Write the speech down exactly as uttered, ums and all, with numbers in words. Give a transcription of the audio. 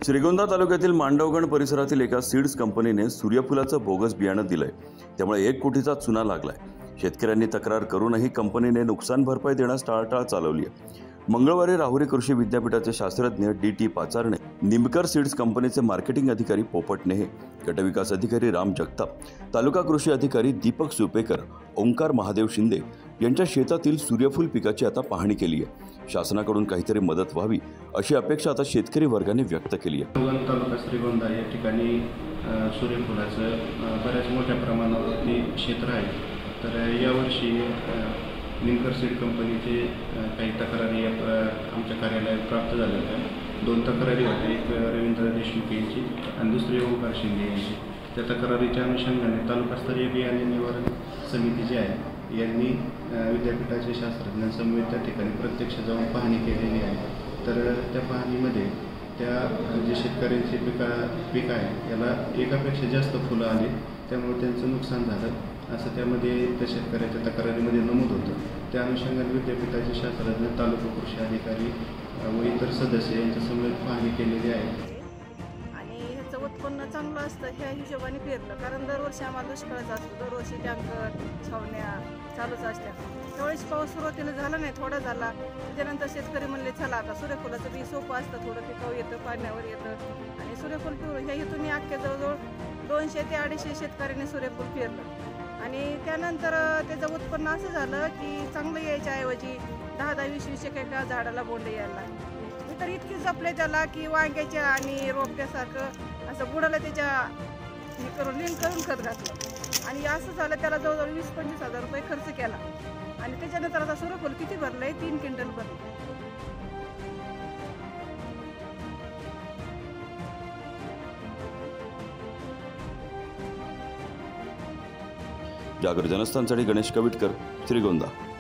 श्रीगोंदा तालुक्यातील मांडवगण परिसरातील एका सीड्स कंपनीने सूर्यफुलाचं बोगस बियाणं दिलंय, त्यामुळे एक कोटीचा चुना लागलाय। शेतकऱ्यांनी तक्रार करूनही कंपनीने नुकसान भरपाई देण्यास टाळाटाळ चालवली आहे। मंगळवारी राहुरी कृषी विद्यापीठाचे शास्त्रज्ञ D T Pacharane, Nimkar seeds कंपनीचे मार्केटिंग अधिकारी पोपट नेहे, गटविकास अधिकारी राम जगताप, तालुका कृषी अधिकारी दीपक सुपेकर, ओंकार महादेव शिंदे यांच्या शेतातील सूर्यफूल पिकाची आता पाहणी केली आहे। शासनाकडून काहीतरी मदत व्हावी अशी अपेक्षा आता शेतकरी वर्गाने व्यक्त केली आहे। तालुका श्रीगोंदा या ठिकाणी सूर्यफुलाचं बऱ्याच मोठ्या प्रमाणावरती क्षेत्र आहे। तर यावर्षी निमकर सीड कंपनीचे काही तक्रारी आमच्या कार्यालयात प्राप्त झाल्या होत्या। दोन तक्रारी होत्या, एक रवींद्र देशमुख यांची आणि दुसरी ओंकार शिंदे यांची। त्या तक्रारीच्या अनुषंगाने तालुकास्तरीय बियाणे निवारण समिती जी आहे यांनी विद्यापीठाचे शास्त्रज्ञांसमवेत त्या ठिकाणी प्रत्यक्ष जाऊन पाहणी केलेली आहे। तर त्या पाहणीमध्ये त्या जे शेतकऱ्यांचे पिका पीक आहे याला एकापेक्षा जास्त फुलं आली, त्यामुळे त्यांचं नुकसान झालं असं त्यामध्ये त्या शेतकऱ्याच्या तक्रारीमध्ये नमूद होतं। त्या अनुषंगाने विद्यापीठाचे शास्त्रज्ञ, तालुका कृषी अधिकारी व इतर सदस्य यांच्यासमवेत पाहणी केलेली आहे। आणि ह्याचं उत्पन्न चांगलं असतं ह्या हिशोबाने पेरलं, कारण दरवर्षी आम्हाला दुष्काळच असतो, दरवर्षी टँकर छावण्या चालूच असतात। त्यावेळेस पाऊस सुरुवातीला झाला नाही, थोडा झाला, त्याच्यानंतर शेतकरी म्हणले चला आता सूर्यफुलाचं बी सोपं असतं, थोडं पिकाऊ येतं, पाण्यावर येतं आणि सूर्यफूल पिवळं ह्या इथून अख्ख्या जवळजवळ दोनशे ते अडीचशे शेतकऱ्यांनी सूर्यफूल पेरलं। आणि त्यानंतर त्याचं उत्पन्न असं झालं की चांगलं यायच्या ऐवजी दहा दहा वीस वीस एका झाडाला बोंडे यायला लागले। मी तर इतकी जपले त्याला की वांग्याच्या आणि रोपट्यासारखं असं बुडाला त्याच्या हे करून लिंक करून खत घातलं आणि असं झालं, त्याला जवळजवळ वीस पंचवीस हजार रुपये खर्च केला आणि त्याच्यानंतर आता सूर्यफूल किती भरलंय, तीन क्विंटल भरलं। जागर जनस्थानसाठी गणेश कविटकर, श्रीगोंदा।